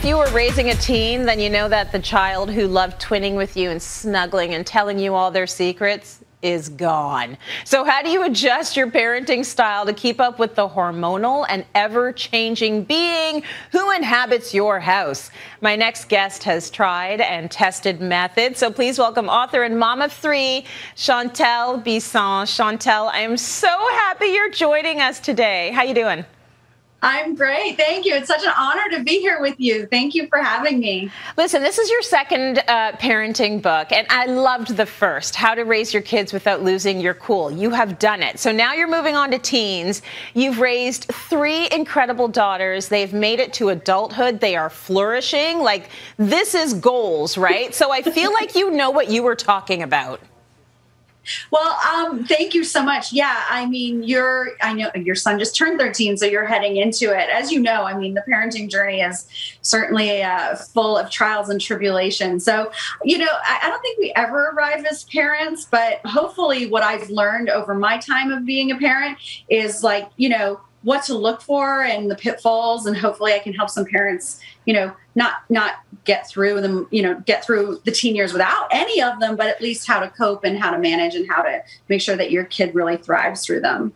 you were raising a teen, then you know that the child who loved twinning with you and snuggling and telling you all their secrets is gone. So how do you adjust your parenting style to keep up with the hormonal and ever-changing being who inhabits your house? My next guest has tried and tested methods, so please welcome author and mom of three, Shantelle Bisson. Shantelle, I am so happy you're joining us today. How you doing? I'm great. Thank you. It's such an honor to be here with you. Thank you for having me. Listen, this is your second parenting book, and I loved the first, How to Raise Your Kids Without Losing Your Cool. You have done it. So now you're moving on to teens. You've raised three incredible daughters. They've made it to adulthood. They are flourishing. Like, this is goals, right? So I feel like you know what you were talking about. Well, thank you so much. Yeah, I mean, I know your son just turned 13, so you're heading into it. As you know, I mean, the parenting journey is certainly full of trials and tribulations. So, I don't think we ever arrive as parents, but hopefully what I've learned over my time of being a parent is what to look for and the pitfalls. And hopefully I can help some parents, not get through them, get through the teen years without any of them, but at least how to cope and how to manage and how to make sure that your kid really thrives through them.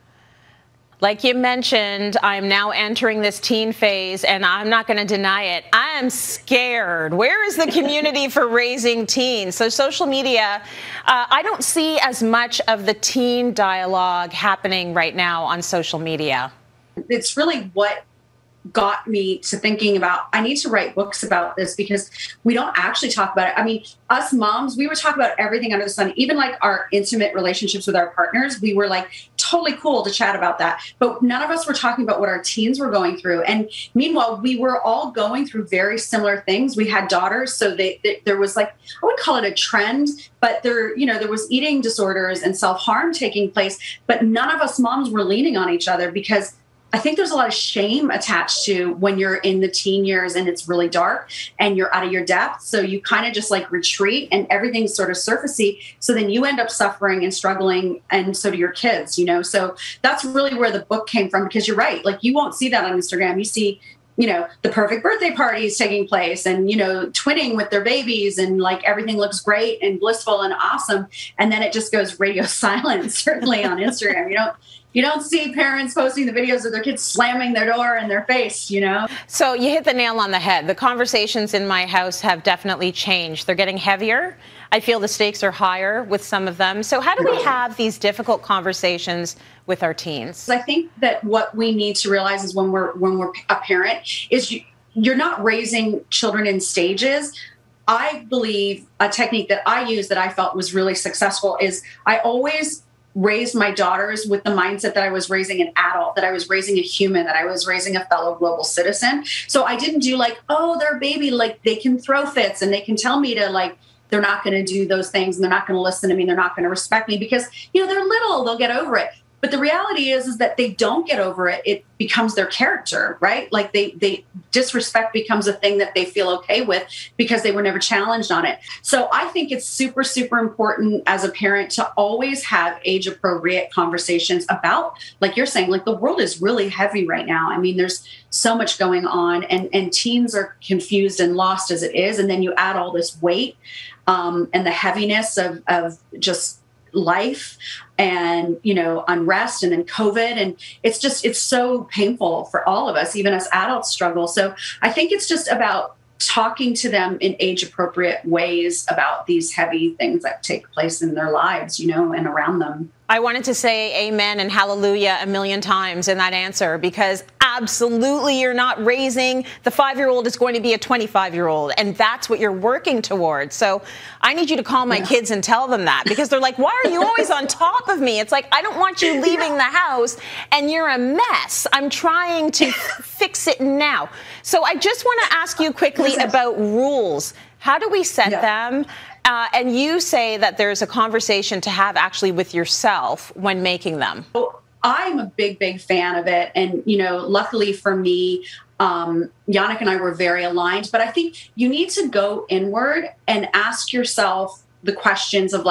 Like you mentioned, I'm now entering this teen phase, and I'm not going to deny it. I am scared. Where is the community for raising teens? So social media, I don't see as much of the teen dialogue happening right now on social media. It's really what got me to thinking about, I need to write books about this because we don't actually talk about it. I mean, us moms, we would talk about everything under the sun, even like our intimate relationships with our partners. We were like totally cool to chat about that. But none of us were talking about what our teens were going through. And meanwhile, we were all going through very similar things. We had daughters. So there was like, I would call it a trend, but there was eating disorders and self-harm taking place. But none of us moms were leaning on each other because I think there's a lot of shame attached to when you're in the teen years and it's really dark and you're out of your depth. So you kind of just like retreat and everything's sort of surfacey. So then you end up suffering and struggling. And so do your kids, So that's really where the book came from, because you're right. Like, you won't see that on Instagram. You see, the perfect birthday parties taking place and, twinning with their babies and like everything looks great and blissful and awesome. And then it just goes radio silent, certainly on Instagram. You don't see parents posting the videos of their kids slamming their door in their face, So you hit the nail on the head. The conversations in my house have definitely changed. They're getting heavier. I feel the stakes are higher with some of them. So how do we have these difficult conversations with our teens? I think that what we need to realize is when we're a parent is you're not raising children in stages. I believe a technique that I use that I felt was really successful is I always raised my daughters with the mindset that I was raising an adult, that I was raising a human, that I was raising a fellow global citizen. So I didn't do like, oh, they're a baby, like they can throw fits and they can tell me to like, they're not going to do those things and they're not going to listen to me. They're not going to respect me because, they're little, they'll get over it. But the reality is that they don't get over it. It becomes their character, right? Like they disrespect becomes a thing that they feel okay with because they were never challenged on it. So I think it's super, super important as a parent to always have age appropriate conversations about, like you're saying, like the world is really heavy right now. I mean, there's so much going on and teens are confused and lost as it is. And then you add all this weight and the heaviness of just life and, unrest and then COVID. And it's so painful for all of us, even as adults struggle. So I think it's just about talking to them in age appropriate ways about these heavy things that take place in their lives, and around them. I wanted to say amen and hallelujah a million times in that answer, because absolutely you're not raising the 5-year-old is going to be a 25-year-old, and that's what you're working towards. So I need you to call my kids and tell them that, because they're like, why are you always on top of me? It's like, I don't want you leaving the house and you're a mess. I'm trying to fix it now. So I just want to ask you quickly about rules. How do we set them? And you say that there's a conversation to have actually with yourself when making them. I'm a big, big fan of it. And, luckily for me, Yannick and I were very aligned. But I think you need to go inward and ask yourself the questions of like,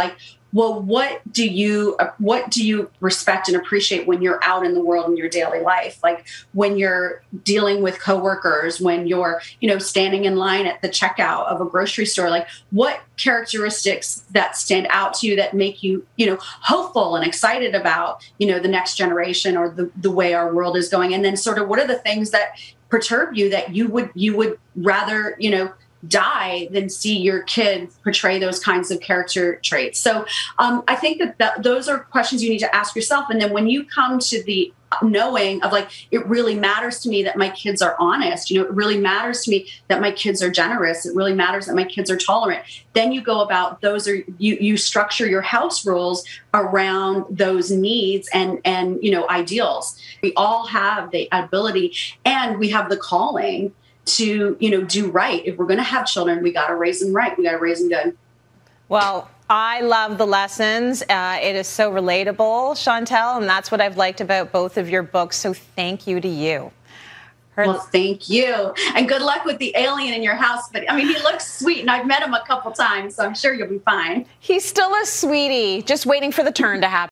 well, what do you respect and appreciate when you're out in the world in your daily life? Like when you're dealing with coworkers, when you're, standing in line at the checkout of a grocery store, like what characteristics that stand out to you that make you, hopeful and excited about, the next generation or the way our world is going? And then sort of what are the things that perturb you that you would rather, die than see your kid portray those kinds of character traits. So I think that those are questions you need to ask yourself. And then when you come to the knowing of like, it really matters to me that my kids are honest, it really matters to me that my kids are generous, it really matters that my kids are tolerant, then you go about those, or you structure your house rules around those needs and ideals. We all have the ability and we have the calling to, do right. If we're going to have children, we got to raise them right. We got to raise them good. Well, I love the lessons. It is so relatable, Shantelle, and that's what I've liked about both of your books. So thank you to you. Well, thank you. And good luck with the alien in your house. But I mean, he looks sweet and I've met him a couple times, so I'm sure you'll be fine. He's still a sweetie, just waiting for the turn to happen.